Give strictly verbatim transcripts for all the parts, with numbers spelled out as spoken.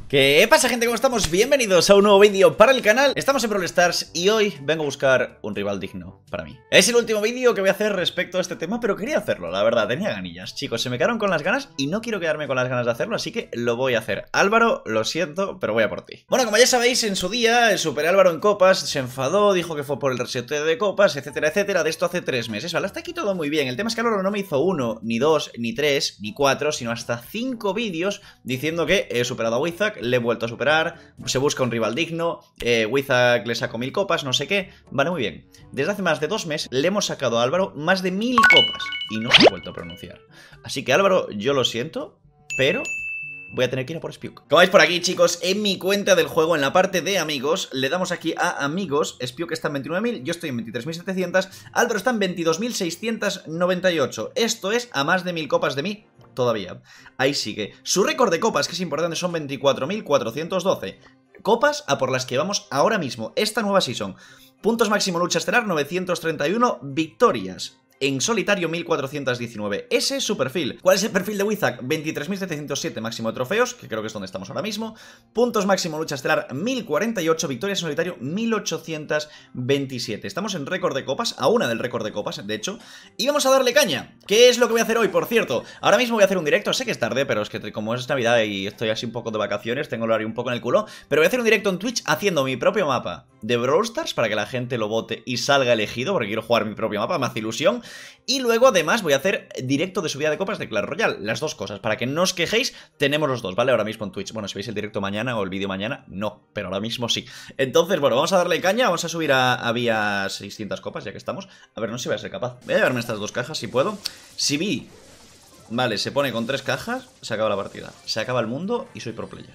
¿Qué pasa, gente? ¿Cómo estamos? Bienvenidos a un nuevo vídeo para el canal. Estamos en Brawl Stars y hoy vengo a buscar un rival digno para mí. Es el último vídeo que voy a hacer respecto a este tema, pero quería hacerlo, la verdad, tenía ganillas. Chicos, se me quedaron con las ganas y no quiero quedarme con las ganas de hacerlo, así que lo voy a hacer. Álvaro, lo siento, pero voy a por ti. Bueno, como ya sabéis, en su día, el Super Álvaro en Copas se enfadó, dijo que fue por el reseteo de Copas, etcétera, etcétera. De esto hace tres meses, ¿vale? Hasta aquí todo muy bien. El tema es que Álvaro no me hizo uno, ni dos, ni tres, ni cuatro, sino hasta cinco vídeos diciendo que he superado a Wizak, le he vuelto a superar, se busca un rival digno, eh, Wizak le sacó mil copas, no sé qué. Vale, muy bien. Desde hace más de dos meses le hemos sacado a Álvaro más de mil copas y no se ha vuelto a pronunciar. Así que Álvaro, yo lo siento, pero voy a tener que ir a por Spiuk. Como veis por aquí, chicos, en mi cuenta del juego, en la parte de amigos, le damos aquí a amigos. Spiuk está en veintinueve mil, yo estoy en veintitrés mil setecientos, Álvaro está en veintidós mil seiscientos noventa y ocho. Esto es a más de mil copas de mí todavía. Ahí sigue. Su récord de copas, que es importante, son veinticuatro mil cuatrocientos doce. Copas a por las que vamos ahora mismo, esta nueva season. Puntos máximo lucha estelar, novecientos treinta y uno. Victorias en solitario, mil cuatrocientos diecinueve. Ese es su perfil. ¿Cuál es el perfil de Wizak? veintitrés mil setecientos siete máximo de trofeos, que creo que es donde estamos ahora mismo. Puntos máximo lucha estelar, mil cuarenta y ocho. Victorias en solitario, mil ochocientos veintisiete. Estamos en récord de copas, a una del récord de copas, de hecho. Y vamos a darle caña. ¿Qué es lo que voy a hacer hoy, por cierto? Ahora mismo voy a hacer un directo, sé que es tarde, pero es que como es Navidad y estoy así un poco de vacaciones, tengo el horario un poco en el culo. Pero voy a hacer un directo en Twitch haciendo mi propio mapa de Brawl Stars para que la gente lo vote y salga elegido, porque quiero jugar mi propio mapa, me hace ilusión. Y luego, además, voy a hacer directo de subida de copas de Clash Royale. Las dos cosas. Para que no os quejéis, tenemos los dos, ¿vale? Ahora mismo en Twitch. Bueno, si veis el directo mañana o el vídeo mañana, no. Pero ahora mismo sí. Entonces, bueno, vamos a darle caña. Vamos a subir a, a vía seiscientas copas, ya que estamos. A ver, no sé si voy a ser capaz. Voy a llevarme estas dos cajas, si puedo. Si vi... Vale, se pone con tres cajas, se acaba la partida. Se acaba el mundo y soy pro player.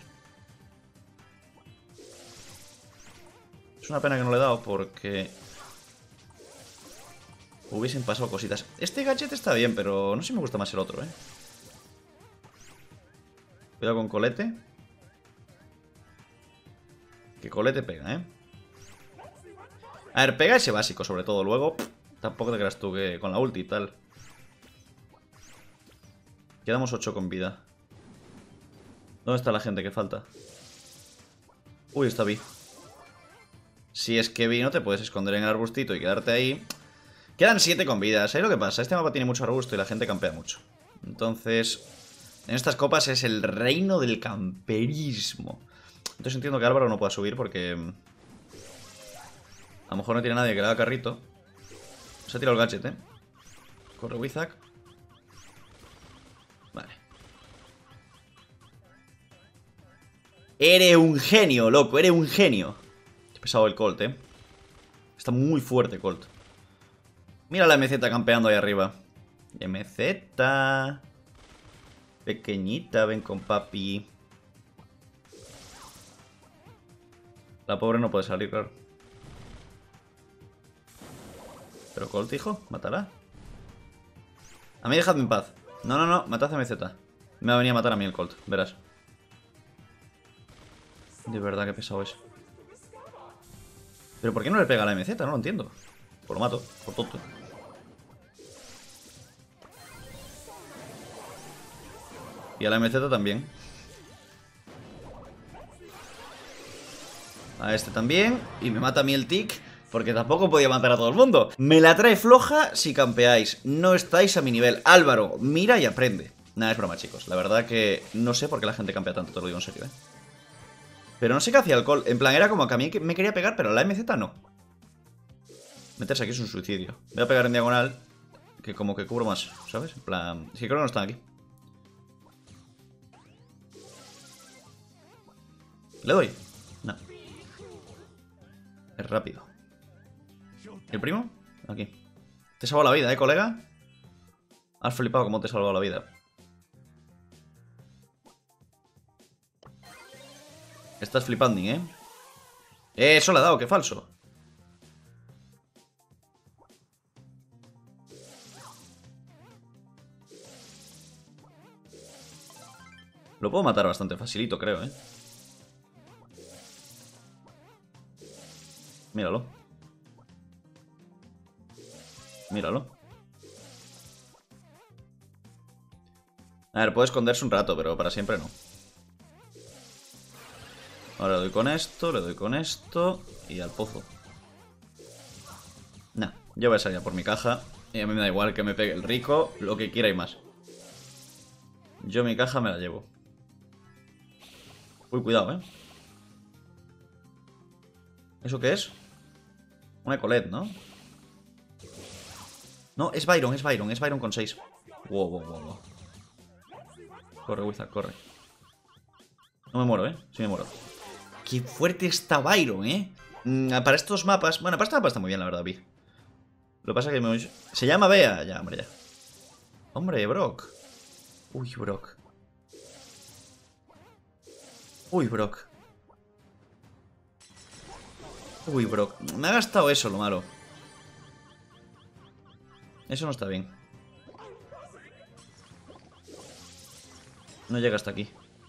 Es una pena que no le he dado porque... hubiesen pasado cositas. Este gadget está bien, pero no sé si me gusta más el otro, ¿eh? Cuidado con Colete. Que Colete pega, ¿eh? A ver, pega ese básico, sobre todo. Luego, pff, tampoco te creas tú que con la ulti y tal. Quedamos ocho con vida. ¿Dónde está la gente que falta? Uy, está Vi. Si es que Vi, no te puedes esconder en el arbustito y quedarte ahí. Quedan siete con vida. ¿Sabes lo que pasa? Este mapa tiene mucho arbusto y la gente campea mucho. Entonces, en estas copas es el reino del camperismo. Entonces entiendo que Álvaro no pueda subir porque... a lo mejor no tiene nadie que le haga carrito. Se ha tirado el gadget, ¿eh? Corre Wizak. Vale. Eres un genio, loco. Eres un genio. Qué pesado el Colt, ¿eh? Está muy fuerte Colt. Mira la M Z campeando ahí arriba. M Z. Pequeñita, ven con papi. La pobre no puede salir, claro. Pero Colt, hijo, mátala. A mí dejadme en paz. No, no, no, matad a M Z. Me va a venir a matar a mí el Colt, verás. De verdad, qué pesado es. Pero ¿por qué no le pega a la M Z? No lo entiendo. Pues lo mato, por tonto. Y a la M Z también. A este también. Y me mata a mí el tic, porque tampoco podía matar a todo el mundo. Me la trae floja si campeáis. No estáis a mi nivel. Álvaro, mira y aprende. Nada, es broma, chicos. La verdad que no sé por qué la gente campea tanto, te lo digo en serio, ¿eh? Pero no sé qué hacía el Colt. En plan, era como que a mí me quería pegar, pero a la M Z no. Meterse aquí es un suicidio. Voy a pegar en diagonal, que como que cubro más, ¿sabes? En plan... es que creo que no están aquí. ¿Le doy? No. Es rápido. ¿El primo? Aquí. Te he salvado la vida, ¿eh, colega? Has flipado cómo te he salvado la vida. Estás flipando, ¿eh? Eh, eso le ha dado, qué falso. Lo puedo matar bastante facilito, creo, ¿eh? Míralo. Míralo. A ver, puede esconderse un rato, pero para siempre no. Ahora le doy con esto, le doy con esto. Y al pozo. Nah, yo voy a salir a por mi caja. Y a mí me da igual que me pegue el rico, lo que quiera y más. Yo mi caja me la llevo. Uy, cuidado, eh. ¿Eso qué es? Una Colette, ¿no? No, es Byron, es Byron, es Byron con seis. Wow, wow, wow, wow. Corre, Wizard, corre. No me muero, ¿eh? Sí me muero. Qué fuerte está Byron, ¿eh? Mm, para estos mapas... Bueno, para este mapa está muy bien, la verdad, Vi. Lo que pasa es que me... Se llama Bea. Ya, hombre, ya. Hombre, Brock. Uy, Brock. Uy, Brock. Uy, Brock. Me ha gastado eso, lo malo. Eso no está bien. No llega hasta aquí.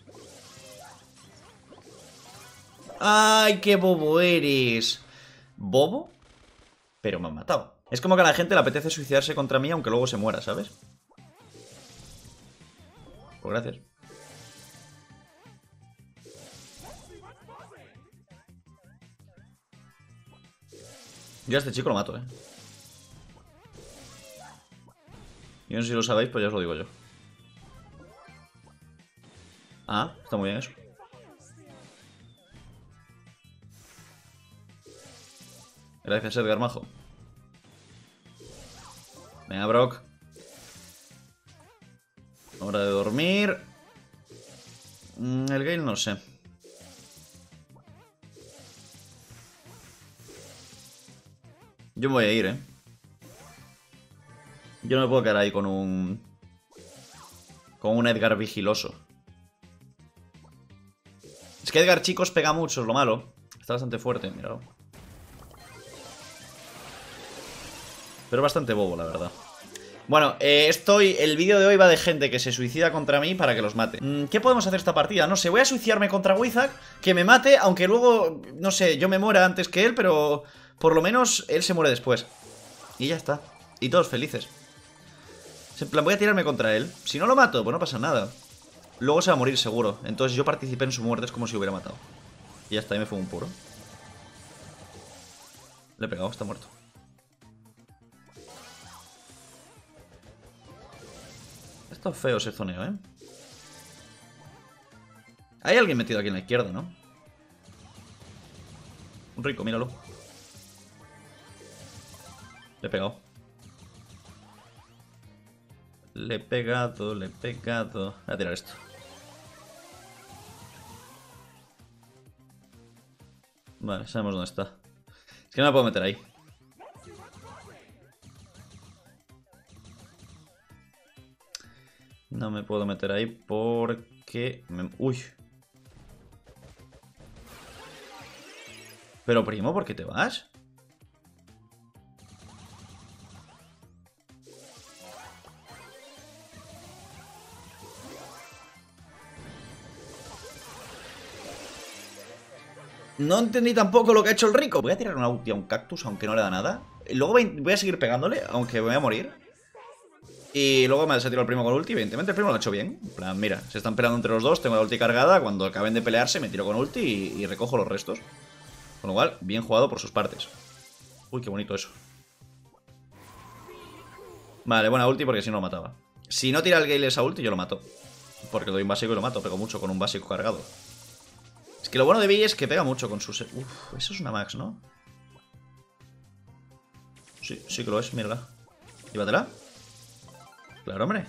¡Ay, qué bobo eres! ¿Bobo? Pero me han matado. Es como que a la gente le apetece suicidarse contra mí aunque luego se muera, ¿sabes? Pues gracias. Yo a este chico lo mato, ¿eh? Yo no sé si lo sabéis, pues ya os lo digo yo. Ah, está muy bien eso. Gracias, Edgar Majo. Venga, Brock. Hora de dormir. Mm, el Gale no sé. Yo me voy a ir, eh. Yo no me puedo quedar ahí con un... Con un Edgar vigiloso. Es que Edgar, chicos, pega mucho, es lo malo. Está bastante fuerte, míralo. Pero bastante bobo, la verdad. Bueno, eh, estoy... El vídeo de hoy va de gente que se suicida contra mí para que los mate. Mm, ¿Qué podemos hacer esta partida? No sé, voy a suicidarme contra Wizard, que me mate, aunque luego, no sé, yo me muera antes que él, pero por lo menos él se muere después. Y ya está. Y todos felices. En plan, voy a tirarme contra él. Si no lo mato, pues no pasa nada. Luego se va a morir seguro. Entonces yo participé en su muerte, es como si hubiera matado. Y ya está, ahí me fue un puro. Le he pegado, está muerto. Está feo ese zoneo, ¿eh? Hay alguien metido aquí en la izquierda, ¿no? Un rico, míralo. Le he pegado. Le he pegado, le he pegado. Voy a tirar esto. Vale, sabemos dónde está. Es que no me puedo meter ahí. No me puedo meter ahí porque... Me... Uy. Pero primo, ¿por qué te vas? No entendí tampoco lo que ha hecho el rico. Voy a tirar una ulti a un cactus, aunque no le da nada. Y luego voy a seguir pegándole, aunque me voy a morir. Y luego me ha tirado el primo con ulti. Evidentemente el primo lo ha hecho bien. En plan, mira, se están peleando entre los dos. Tengo la ulti cargada. Cuando acaben de pelearse me tiro con ulti y, y recojo los restos. Con lo cual, bien jugado por sus partes. Uy, qué bonito eso. Vale, buena ulti porque si no lo mataba. Si no tira el Gale esa ulti, yo lo mato. Porque le doy un básico y lo mato. Pego mucho con un básico cargado. Es que lo bueno de Vi es que pega mucho con sus... Uf, eso es una max, ¿no? Sí, sí que lo es, mírala. Llévatela. Claro, hombre.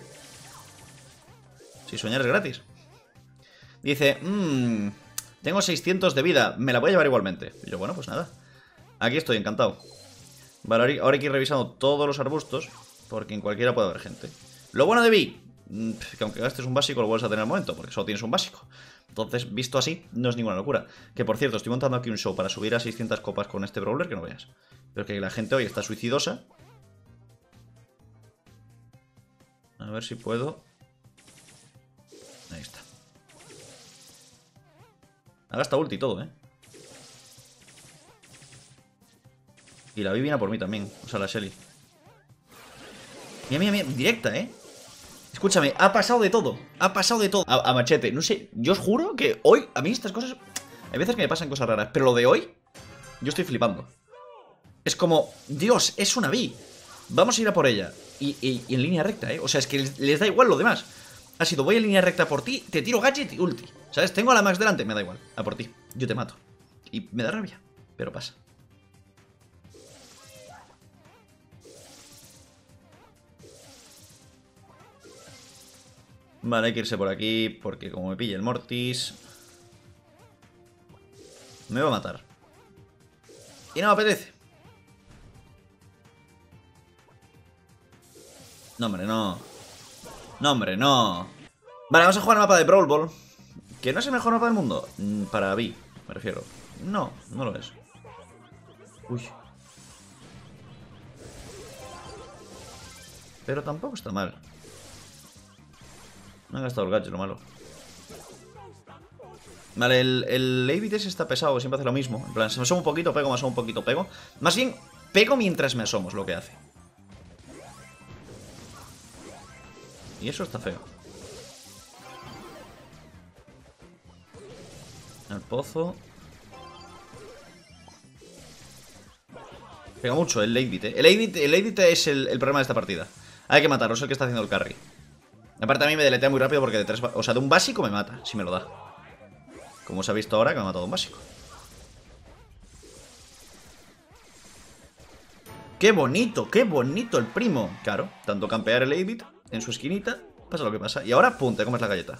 Si soñar es gratis. Dice, mmm, tengo seiscientos de vida, me la voy a llevar igualmente. Y yo, bueno, pues nada. Aquí estoy, encantado. Vale, ahora hay que ir revisando todos los arbustos, porque en cualquiera puede haber gente. Lo bueno de Vi, que aunque gastes un básico lo vuelves a tener al momento, porque solo tienes un básico. Entonces, visto así, no es ninguna locura. Que por cierto, estoy montando aquí un show para subir a seiscientas copas con este brawler, que no veas. Pero que la gente hoy está suicidosa. A ver si puedo. Ahí está. Ha gastado ulti y todo, ¿eh? Y la Vi viene a por mí también. O sea, la Shelly. Mira, mira, mira. Directa, ¿eh? Escúchame, ha pasado de todo. Ha pasado de todo. A, a machete. No sé, yo os juro que hoy, a mí estas cosas... Hay veces que me pasan cosas raras, pero lo de hoy, yo estoy flipando. Es como, Dios, es una B. Vamos a ir a por ella. Y, y, y en línea recta, ¿eh? O sea, es que les, les da igual lo demás. Ha sido, voy en línea recta por ti, te tiro gadget y ulti. ¿Sabes? Tengo a la Max delante, me da igual. A por ti. Yo te mato. Y me da rabia, pero pasa. Vale, hay que irse por aquí, porque como me pille el Mortis, me va a matar. Y no me apetece. No, hombre, no. No, hombre, no. Vale, vamos a jugar el mapa de Brawl Ball. Que no es el mejor mapa del mundo. Para B, me refiero. No, no lo es. Uy. Pero tampoco está mal. Me han gastado el gadget, lo malo. Vale, el, el A B T está pesado, siempre hace lo mismo. En plan, se me asomo un poquito, pego, me asomo un poquito, pego. Más bien, pego mientras me asomo, es lo que hace. Y eso está feo. El pozo. Pega mucho el A B T. El A B T, el A B T es el, el problema de esta partida. Hay que matarlo, es el que está haciendo el carry. Aparte a mí me deletea muy rápido porque de tres... O sea, de un básico me mata, si me lo da. Como se ha visto ahora que me ha matado un básico. ¡Qué bonito! ¡Qué bonito el primo! Claro, tanto campear el A B T en su esquinita, pasa lo que pasa. Y ahora, pum, te comes la galleta.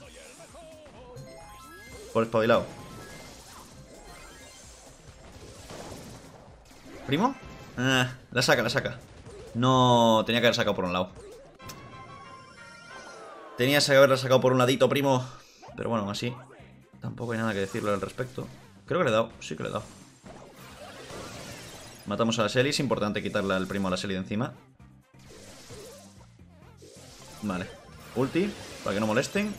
Por espabilado. ¿Primo? Ah, la saca, la saca. No, tenía que haber sacado por un lado. Tenías que haberla sacado por un ladito, primo. Pero bueno, así tampoco hay nada que decirle al respecto. Creo que le he dado, sí que le he dado. Matamos a la Shelly, es importante quitarle al primo a la Shelly de encima. Vale, ulti, para que no molesten.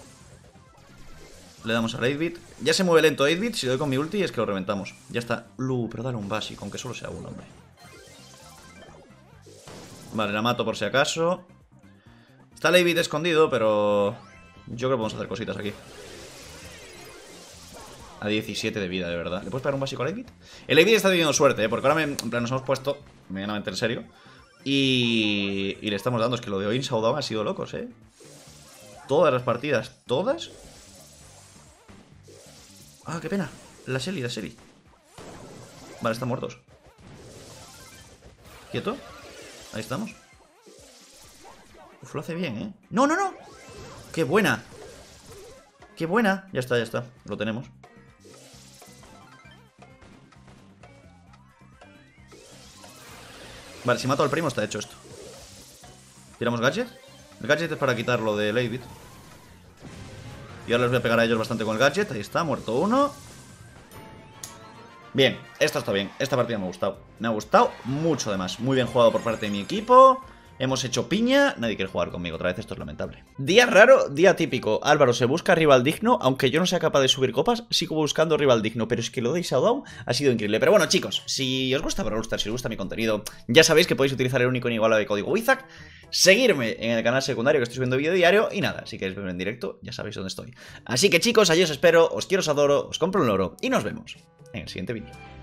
Le damos al eight bit. Ya se mueve lento eight bit, si le doy con mi ulti es que lo reventamos. Ya está. Lu, pero dale un básico, aunque solo sea uno, hombre. Vale, la mato por si acaso. Está el eight bit escondido, pero yo creo que podemos hacer cositas aquí. A diecisiete de vida, de verdad. ¿Le puedes pegar un básico al eight bit? El eight bit está teniendo suerte, ¿eh? Porque ahora me, en plan, nos hemos puesto medianamente en serio. Y, y le estamos dando. Es que lo de hoy en Showdown ha sido locos, ¿eh? Todas las partidas, todas. Ah, qué pena. La Shelly, la Shelly. Vale, están muertos. ¿Quieto? Ahí estamos. Uf, lo hace bien, ¿eh? ¡No, no, no! ¡Qué buena! ¡Qué buena! Ya está, ya está. Lo tenemos. Vale, si mato al primo está hecho esto. ¿Tiramos gadget? El gadget es para quitarlo del eight bit. Y ahora les voy a pegar a ellos bastante con el gadget. Ahí está, muerto uno. Bien, esto está bien. Esta partida me ha gustado. Me ha gustado mucho además. Muy bien jugado por parte de mi equipo. Hemos hecho piña, nadie quiere jugar conmigo otra vez, esto es lamentable. Día raro, día típico. Álvaro se busca rival digno, aunque yo no sea capaz de subir copas, sigo buscando rival digno, pero es que lo de Showdown ha sido increíble. Pero bueno, chicos, si os gusta Brawl Stars, si os gusta mi contenido, ya sabéis que podéis utilizar el único inigualable código Wizak, seguirme en el canal secundario que estoy subiendo vídeo diario, y nada, si queréis verme en directo, ya sabéis dónde estoy. Así que chicos, allí os espero, os quiero, os adoro, os compro un loro, y nos vemos en el siguiente vídeo.